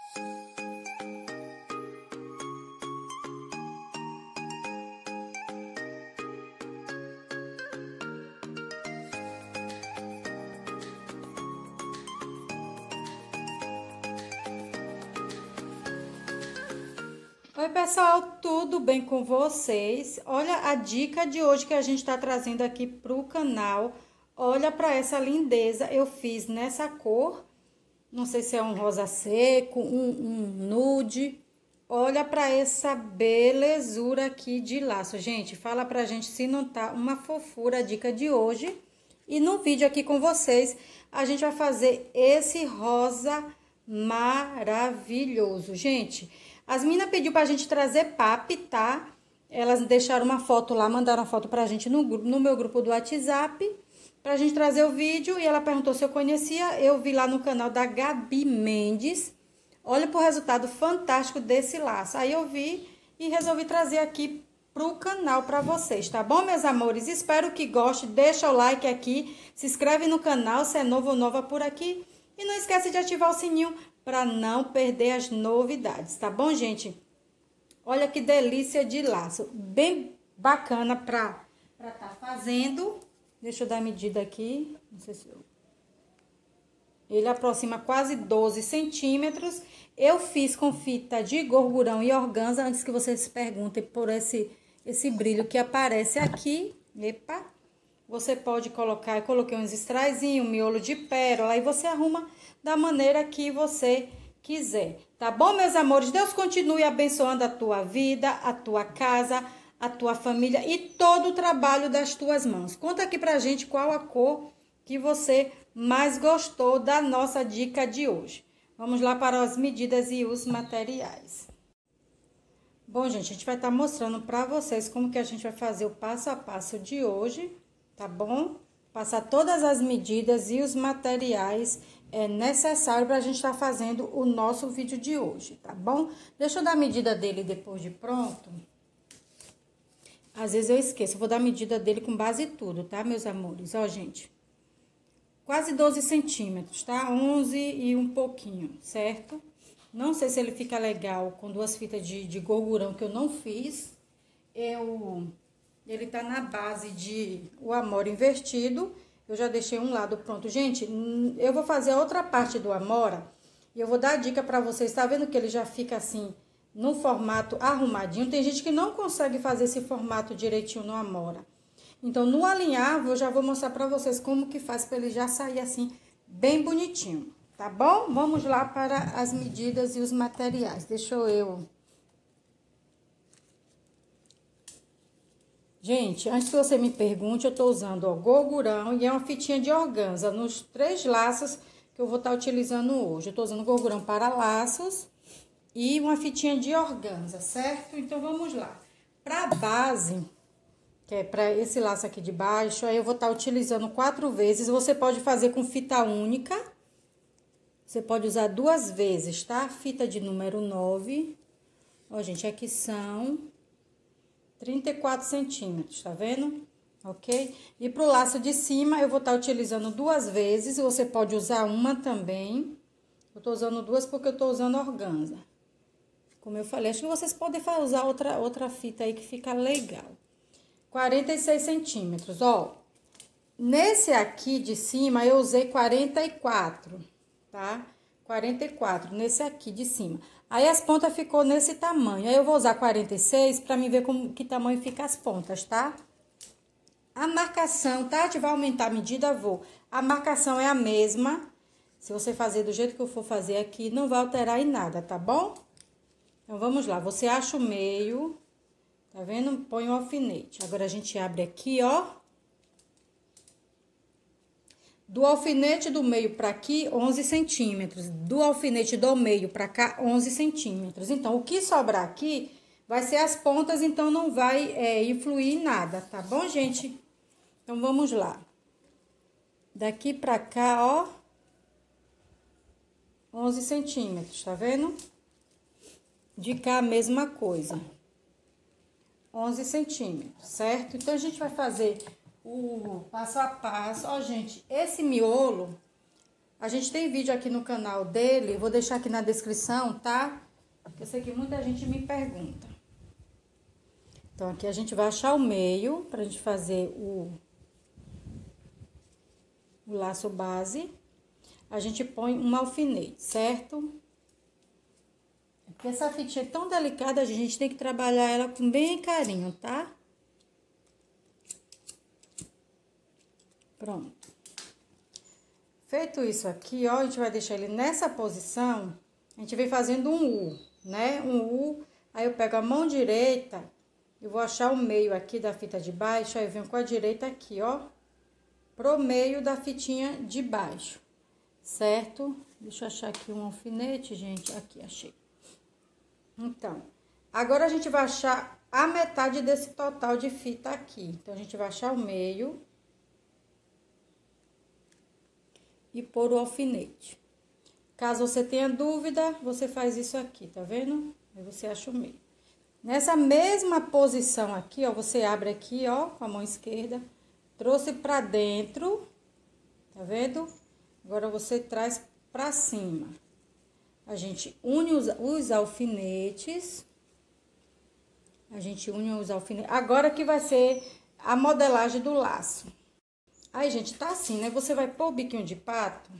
Oi pessoal, tudo bem com vocês? Olha a dica de hoje que a gente está trazendo aqui para o canal. Olha para essa lindeza, eu fiz nessa cor, não sei se é um rosa seco, um nude. Olha para essa belezura aqui de laço, gente. Fala pra gente se não tá uma fofura a dica de hoje. E no vídeo aqui com vocês, a gente vai fazer esse rosa maravilhoso, gente. As meninas pediu pra gente trazer papi, tá? Elas deixaram uma foto lá, mandaram uma foto pra gente no meu grupo do WhatsApp, pra gente trazer o vídeo. E ela perguntou se eu conhecia, eu vi lá no canal da Gabi Mendes. Olha pro resultado fantástico desse laço. Aí eu vi e resolvi trazer aqui pro canal pra vocês, tá bom, meus amores? Espero que goste, deixa o like aqui, se inscreve no canal se é novo ou nova por aqui. E não esquece de ativar o sininho para não perder as novidades, tá bom, gente? Olha que delícia de laço, bem bacana para tá fazendo. Deixa eu dar a medida aqui, não sei se eu... Ele aproxima quase 12 centímetros. Eu fiz com fita de gorgurão e organza, antes que vocês se perguntem por esse brilho que aparece aqui. Epa! Você pode colocar, eu coloquei uns straizinhos, um miolo de pérola, e você arruma da maneira que você quiser, tá bom, meus amores? Deus continue abençoando a tua vida, a tua casa, a tua família e todo o trabalho das tuas mãos. Conta aqui pra gente qual a cor que você mais gostou da nossa dica de hoje. Vamos lá para as medidas e os materiais. Bom, gente, a gente vai estar mostrando pra vocês como que a gente vai fazer o passo a passo de hoje, tá bom? Passar todas as medidas e os materiais necessários para a gente estar fazendo o nosso vídeo de hoje, tá bom? Deixa eu dar a medida dele depois de pronto. Às vezes eu esqueço, eu vou dar a medida dele com base em tudo, tá, meus amores? Ó, gente, quase 12 centímetros, tá? 11 e um pouquinho, certo? Não sei se ele fica legal com duas fitas de gorgurão que eu não fiz. Ele tá na base de o amora invertido. Eu já deixei um lado pronto. Gente, eu vou fazer a outra parte do amora. E eu vou dar a dica pra vocês. Tá vendo que ele já fica assim, no formato arrumadinho? Tem gente que não consegue fazer esse formato direitinho no amora. Então, no alinhavo, eu já vou mostrar pra vocês como que faz pra ele já sair assim, bem bonitinho. Tá bom? Vamos lá para as medidas e os materiais. Deixa eu... Gente, antes que você me pergunte, eu tô usando, ó, gorgurão e é uma fitinha de organza nos 3 laços que eu vou estar utilizando hoje. Eu tô usando gorgurão para laços e uma fitinha de organza, certo? Então, vamos lá. Pra base, que é pra esse laço aqui de baixo, aí eu vou estar utilizando 4 vezes. Você pode fazer com fita única. Você pode usar 2 vezes, tá? Fita de número 9. Ó, gente, aqui são 34 centímetros, tá vendo? Ok? E pro laço de cima, eu vou estar utilizando 2 vezes. Você pode usar uma também. Eu tô usando 2 porque eu tô usando organza. Como eu falei, acho que vocês podem usar outra fita aí que fica legal. 46 centímetros, ó. Nesse aqui de cima, eu usei 44, tá? 44, nesse aqui de cima. Aí, as pontas ficou nesse tamanho. Aí, eu vou usar 46 pra mim ver que tamanho fica as pontas, tá? A marcação, tá? Vai aumentar a medida, vou. A marcação é a mesma. Se você fazer do jeito que eu for fazer aqui, não vai alterar em nada, tá bom? Então, vamos lá. Você acha o meio, tá vendo? Põe o alfinete. Agora, a gente abre aqui, ó. Do alfinete do meio pra aqui, 11 centímetros. Do alfinete do meio pra cá, 11 centímetros. Então, o que sobrar aqui vai ser as pontas, então não vai influir em nada, tá bom, gente? Então, vamos lá. Daqui pra cá, ó, 11 centímetros, tá vendo? De cá, a mesma coisa. 11 centímetros, certo? Então, a gente vai fazer o passo a passo. Ó, gente, esse miolo, A gente tem vídeo aqui no canal dele, vou deixar aqui na descrição, tá? Porque eu sei que muita gente me pergunta. Então, aqui a gente vai achar o meio pra gente fazer o laço base. A gente põe um alfinete, certo? Porque essa fitinha é tão delicada, a gente tem que trabalhar ela com bem carinho, tá? Pronto. Feito isso aqui, ó, a gente vai deixar ele nessa posição. A gente vem fazendo um U, né? Um U. Aí eu pego a mão direita, eu vou achar o meio aqui da fita de baixo, aí eu venho com a direita aqui, ó, pro meio da fitinha de baixo, certo? Deixa eu achar aqui um alfinete, gente. Aqui, achei. Então, agora a gente vai achar a metade desse total de fita aqui. Então, a gente vai achar o meio e pôr o alfinete. Caso você tenha dúvida, você faz isso aqui, tá vendo? Aí você acha o meio. Nessa mesma posição aqui, ó, você abre aqui, ó, com a mão esquerda, trouxe pra dentro, tá vendo? Agora você traz pra cima. A gente une os alfinetes. A gente une os alfinetes. Agora que vai ser a modelagem do laço. Aí, gente, tá assim, né? Você vai pôr o biquinho de pato.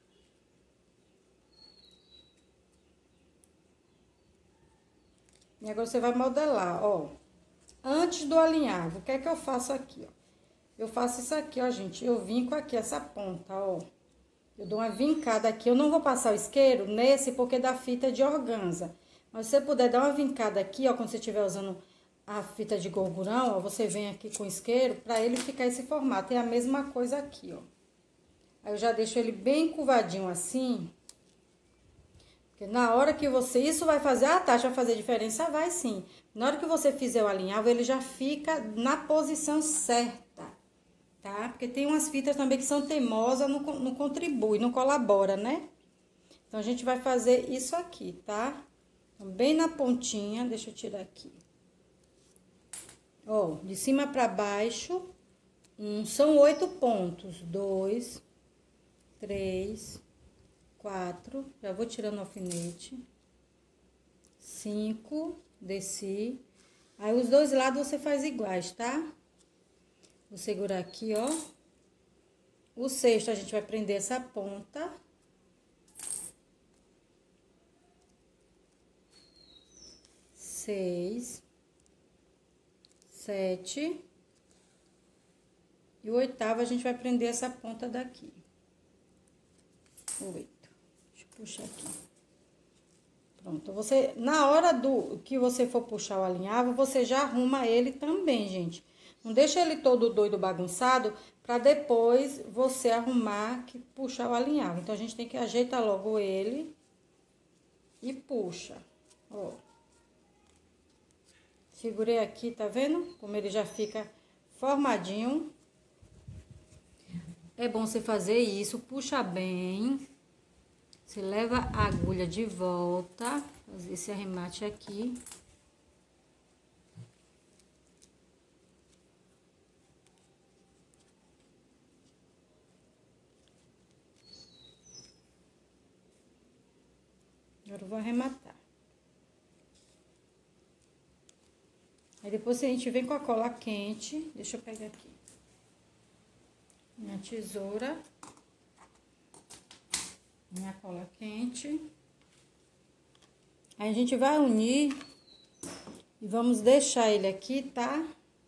E agora você vai modelar, ó. Antes do alinhavo, o que é que eu faço aqui, ó? Eu faço isso aqui, ó, gente. Eu vinco aqui essa ponta, ó. Eu dou uma vincada aqui. Eu não vou passar o isqueiro nesse porque é da fita de organza. Mas se você puder dar uma vincada aqui, ó, quando você estiver usando a fita de gorgurão, ó, você vem aqui com o isqueiro pra ele ficar esse formato. É a mesma coisa aqui, ó. Aí eu já deixo ele bem curvadinho assim. Porque na hora que você... Isso vai fazer... Ah, Tati, vai fazer diferença? Vai sim. Na hora que você fizer o alinhavo, ele já fica na posição certa. Tá? Porque tem umas fitas também que são teimosas, não contribui, não colabora, né? Então, a gente vai fazer isso aqui, tá? Então, bem na pontinha, deixa eu tirar aqui. Ó, de cima pra baixo, são 8 pontos. 2, 3, 4, já vou tirando o alfinete. 5, desci. Aí, os dois lados você faz iguais, tá? Vou segurar aqui, ó. O sexto, a gente vai prender essa ponta. 6, 7. E o oitavo, a gente vai prender essa ponta daqui. 8. Deixa eu puxar aqui. Pronto. Você, na hora que você for puxar o alinhavo, você já arruma ele também, gente. Não deixa ele todo doido, bagunçado, pra depois você arrumar, puxar o alinhavo. Então, a gente tem que ajeitar logo ele e puxa, ó. Segurei aqui, tá vendo? Como ele já fica formadinho. É bom você fazer isso, puxa bem. Você leva a agulha de volta, fazer esse arremate aqui. Agora eu vou arrematar. Aí depois a gente vem com a cola quente. Deixa eu pegar aqui minha tesoura, minha cola quente. Aí a gente vai unir e vamos deixar ele aqui, tá?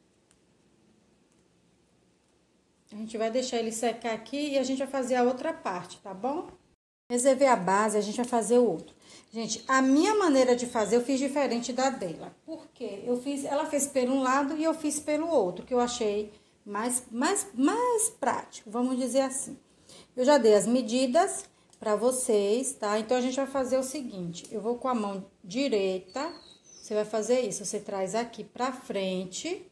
A gente vai deixar ele secar aqui e a gente vai fazer a outra parte, tá bom? Reservei a base, a gente vai fazer o outro. Gente, a minha maneira de fazer, eu fiz diferente da dela. Por quê? Ela fez pelo um lado e eu fiz pelo outro, que eu achei mais prático, vamos dizer assim. Eu já dei as medidas pra vocês, tá? Então, a gente vai fazer o seguinte, eu vou com a mão direita, você vai fazer isso, você traz aqui pra frente,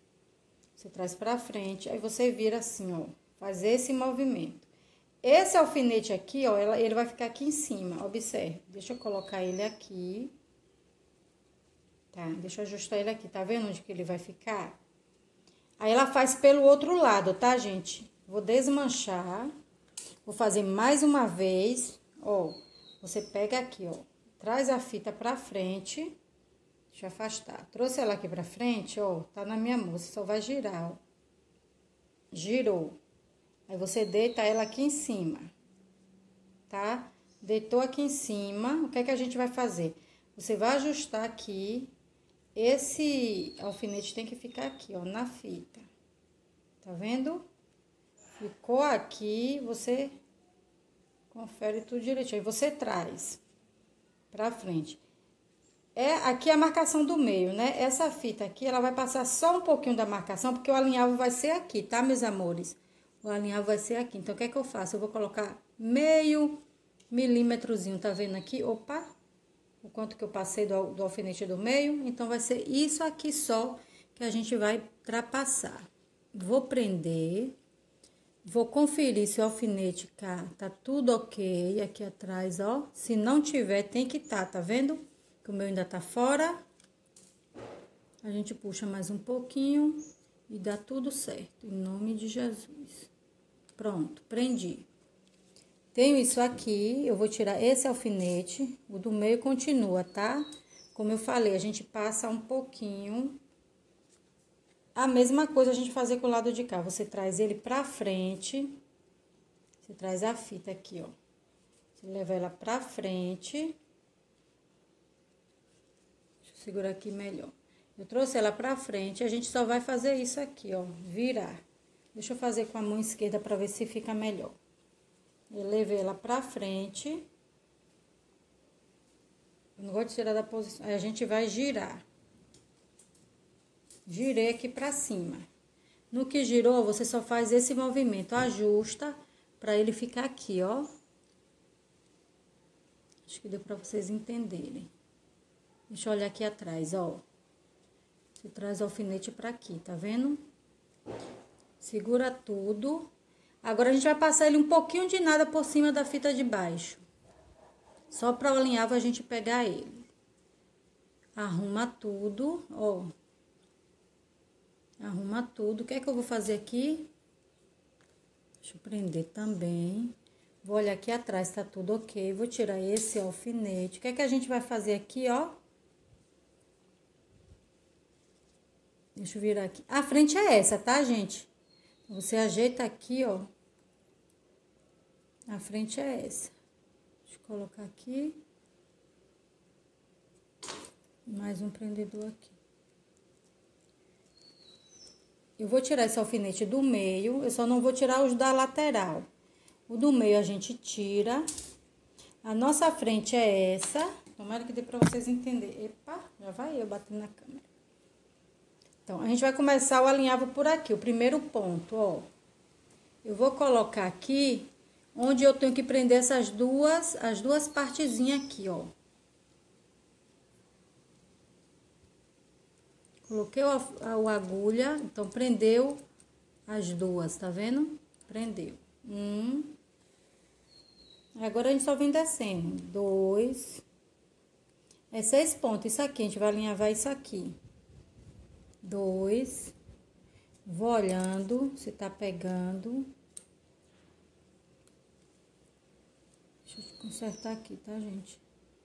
aí você vira assim, ó, fazer esse movimento. Esse alfinete aqui, ó, ele vai ficar aqui em cima, observe. Deixa eu colocar ele aqui. Tá, deixa eu ajustar ele aqui, tá vendo onde que ele vai ficar? Aí, ela faz pelo outro lado, tá, gente? Vou desmanchar. Vou fazer mais uma vez, ó. Você pega aqui, ó. Traz a fita pra frente. Deixa eu afastar. Trouxe ela aqui pra frente, ó. Tá na minha mão, você só vai girar, ó. Girou. Aí você deita ela aqui em cima, tá? Deitou aqui em cima, o que é que a gente vai fazer? Você vai ajustar aqui, esse alfinete tem que ficar aqui, ó, na fita. Tá vendo? Ficou aqui, você confere tudo direitinho. Aí você traz pra frente. Aqui é a marcação do meio, né? Essa fita aqui, ela vai passar só um pouquinho da marcação, porque o alinhavo vai ser aqui, tá, meus amores? O alinhavo vai ser aqui. Então, o que é que eu faço? Eu vou colocar meio milímetrozinho, tá vendo aqui? Opa! O quanto que eu passei do alfinete do meio. Então, vai ser isso aqui só que a gente vai trapassar. Vou prender. Vou conferir se o alfinete tá tudo ok aqui atrás, ó. Se não tiver, tem que tá vendo? Que o meu ainda tá fora. A gente puxa mais um pouquinho e dá tudo certo, em nome de Jesus. Pronto, prendi. Tenho isso aqui, eu vou tirar esse alfinete, o do meio continua, tá? Como eu falei, a gente passa um pouquinho. A mesma coisa a gente fazer com o lado de cá, você traz ele pra frente. Você traz a fita aqui, ó. Você leva ela pra frente. Deixa eu segurar aqui melhor. Eu trouxe ela pra frente, a gente só vai fazer isso aqui, ó, virar. Deixa eu fazer com a mão esquerda pra ver se fica melhor. Eu levei ela pra frente. Eu não gosto de tirar da posição. Aí a gente vai girar. Girei aqui pra cima. No que girou, você só faz esse movimento, ajusta pra ele ficar aqui, ó. Acho que deu pra vocês entenderem. Deixa eu olhar aqui atrás, ó. Você traz o alfinete pra aqui, tá vendo? Segura tudo. Agora, a gente vai passar ele um pouquinho de nada por cima da fita de baixo. Só pra o alinhavo a gente pegar ele. Arruma tudo, ó. Arruma tudo. O que é que eu vou fazer aqui? Deixa eu prender também. Vou olhar aqui atrás, tá tudo ok. Vou tirar esse alfinete. O que é que a gente vai fazer aqui, ó? Deixa eu virar aqui. A frente é essa, tá, gente? Você ajeita aqui, ó. A frente é essa. Deixa eu colocar aqui. Mais um prendedor aqui. Eu vou tirar esse alfinete do meio. Eu só não vou tirar os da lateral. O do meio a gente tira. A nossa frente é essa. Tomara que dê pra vocês entenderem. Epa, já vai eu batendo na câmera. Então, a gente vai começar o alinhavo por aqui, o primeiro ponto, ó. Eu vou colocar aqui, onde eu tenho que prender as duas partezinhas aqui, ó. Coloquei a agulha, então prendeu as duas, tá vendo? Prendeu. Agora a gente só vem descendo. 2. É 6 pontos. Isso aqui, a gente vai alinhavar isso aqui. 2. Vou olhando se tá pegando. Deixa eu consertar aqui, tá, gente?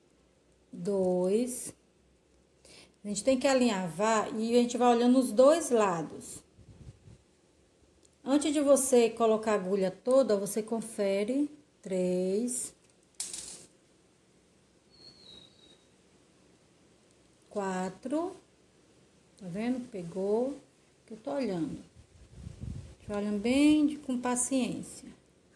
2. A gente tem que alinhavar e a gente vai olhando os dois lados. Antes de você colocar a agulha toda, você confere. 3. 4. Tá vendo? Pegou. Que eu tô olhando. Olhando bem com paciência.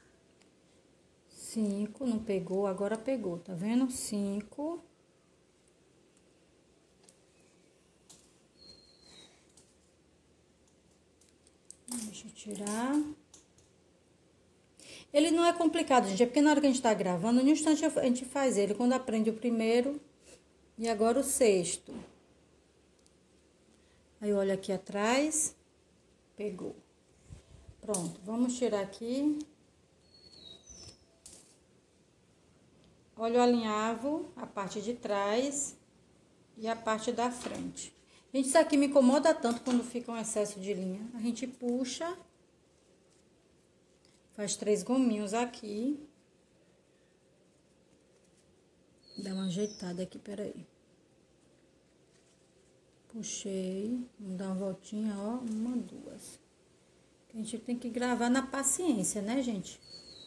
5. Não pegou, agora pegou. Tá vendo? 5. Deixa eu tirar. Ele não é complicado, gente. É porque na hora que a gente tá gravando, no instante a gente faz ele. Quando aprende o primeiro e agora o 6º. Aí, olha aqui atrás. Pegou. Pronto, vamos tirar aqui. Olha o alinhavo, a parte de trás e a parte da frente. Gente, isso aqui me incomoda tanto quando fica um excesso de linha. A gente puxa. Faz 3 gominhos aqui. Dá uma ajeitada aqui, peraí. Puxei, vamos dar uma voltinha, ó, 1, 2. A gente tem que gravar na paciência, né, gente?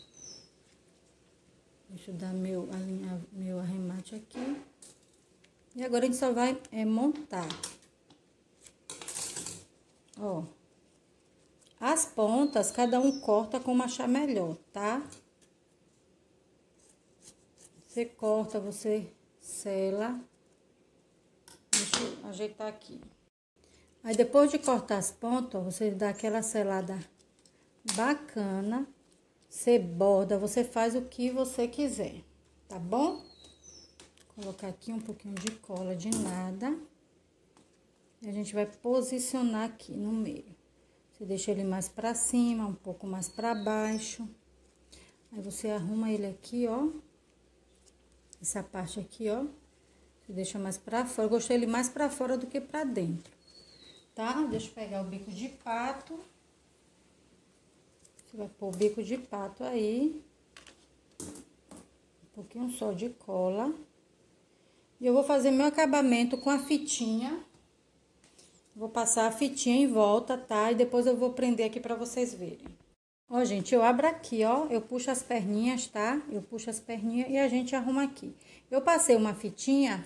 Deixa eu dar meu arremate aqui. E agora a gente só vai montar. Ó. As pontas, cada um corta como achar melhor, tá? Você corta, você sela. Deixa eu ajeitar aqui. Aí, depois de cortar as pontas, ó, você dá aquela selada bacana. Você borda, você faz o que você quiser, tá bom? Vou colocar aqui um pouquinho de cola de nada. E a gente vai posicionar aqui no meio. Você deixa ele mais pra cima, um pouco mais pra baixo. Aí, você arruma ele aqui, ó. Essa parte aqui, ó. Você deixa mais pra fora. Eu gostei ele mais pra fora do que pra dentro, tá? Deixa eu pegar o bico de pato. Você vai pôr o bico de pato aí. Um pouquinho só de cola. E eu vou fazer meu acabamento com a fitinha. Vou passar a fitinha em volta, tá? E depois eu vou prender aqui pra vocês verem. Ó, gente, eu abro aqui, ó. Eu puxo as perninhas, tá? Eu puxo as perninhas e a gente arruma aqui. Eu passei uma fitinha.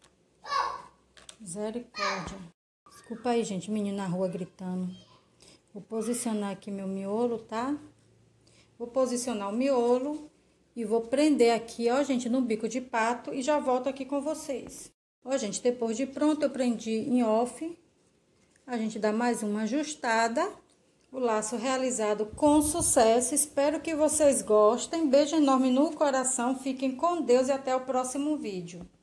Misericórdia. Desculpa aí, gente, menino na rua gritando. Vou posicionar aqui meu miolo, tá? Vou posicionar o miolo e vou prender aqui, ó, gente, no bico de pato e já volto aqui com vocês. Ó, gente, depois de pronto, eu prendi em off. A gente dá mais uma ajustada. O laço realizado com sucesso. Espero que vocês gostem. Beijo enorme no coração. Fiquem com Deus e até o próximo vídeo.